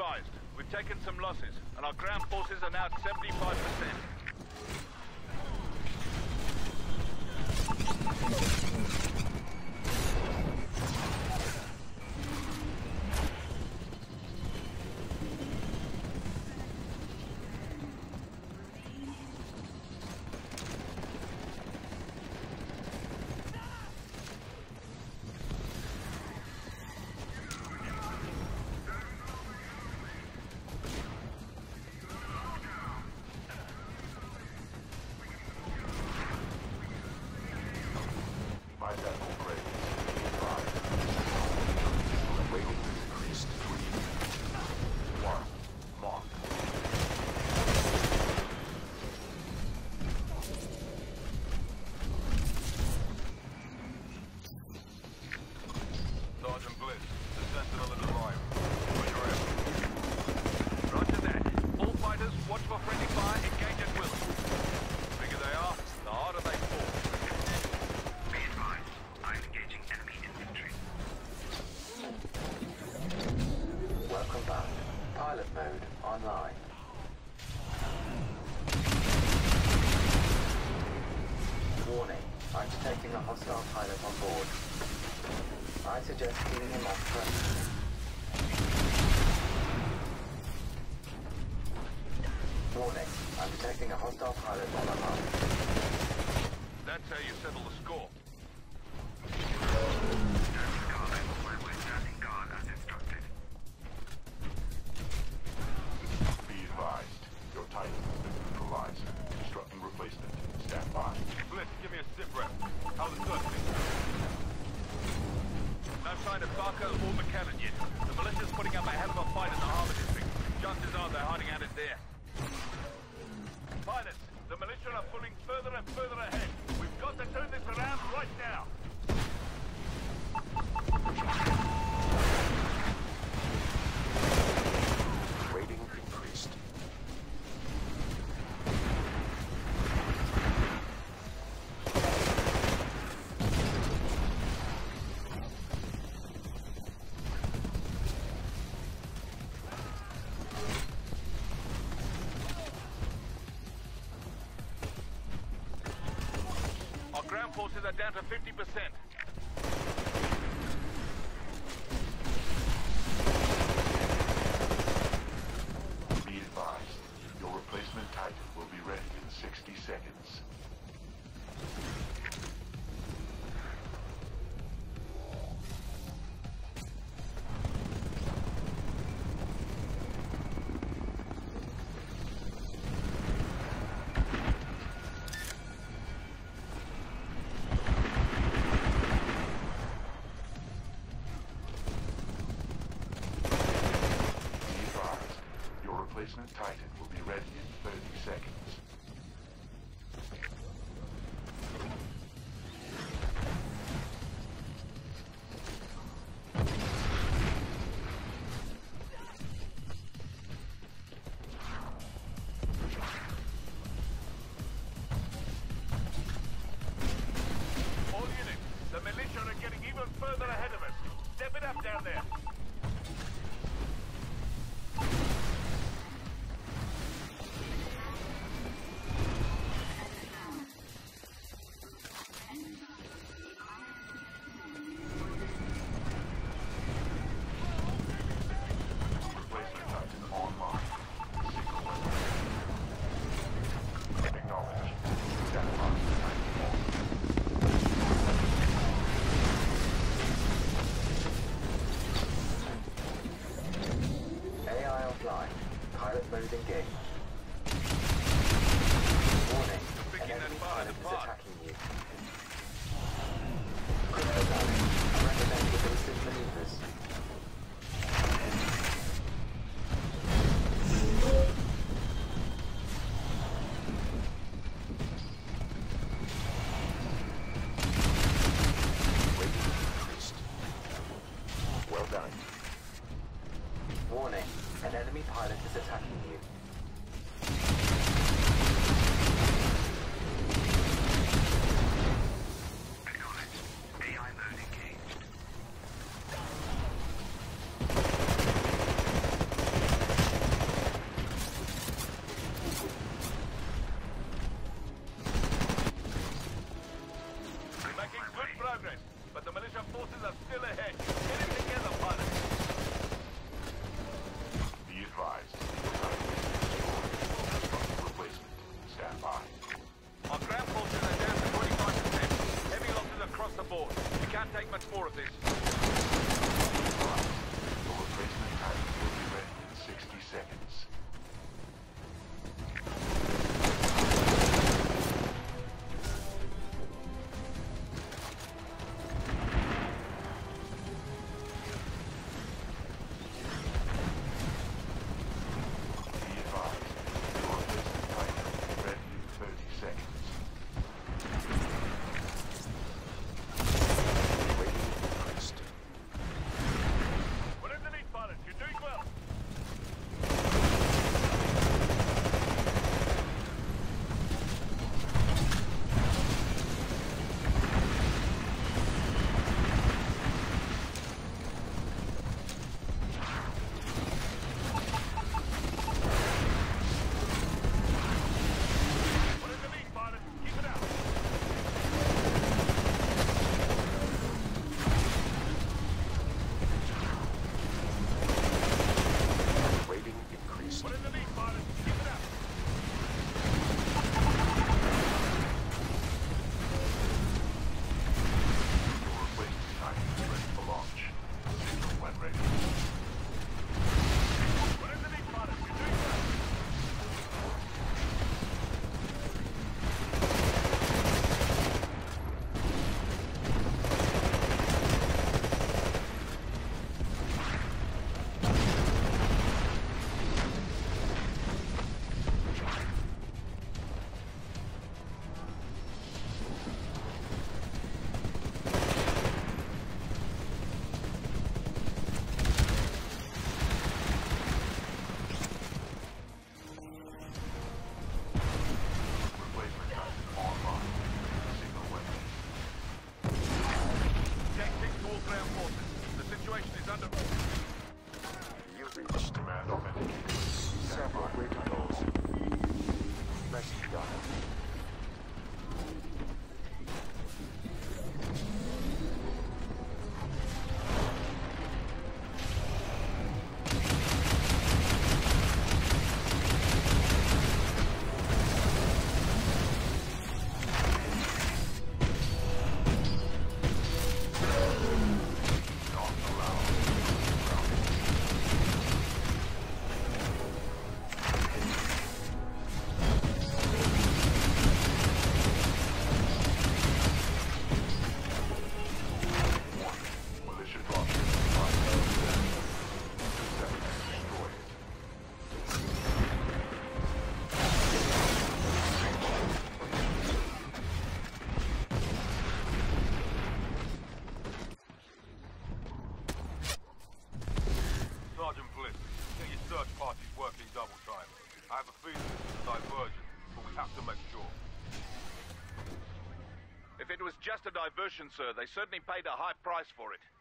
advised. We've taken some losses, and our ground forces are now at 75%. detecting a hostile pilot on board. I suggest cleaning him off first. Warning, I'm detecting a hostile pilot on the hull. That's how you settle the score. Standing guard as instructed. Be advised, your Titan has been neutralized. Constructing replacement. Stand by. Blitz, give me a sit rep. How's the search been? No sign of Barker or McKellen yet. The militia's putting up a hell of a fight in the harbor district. Chances are they're hiding out in there. Pilots, the militia are pulling further and further ahead. We've got to turn this around right now. Rating increased. Our ground forces are down to 50%. Be advised, your replacement Titan will be ready in 60 seconds. Replacement Titan will be ready in 30 seconds. All units, the militia are getting even further ahead of us. Step it up down there. Pilot mode engaged. Warning, an enemy pilot is attacking you. Critical damage. Recommend evasive maneuvers. Rating increased. Well done. Warning, an enemy pilot is attacking you. Acknowledged. AI mode engaged. have to make sure. If it was just a diversion, sir, they certainly paid a high price for it.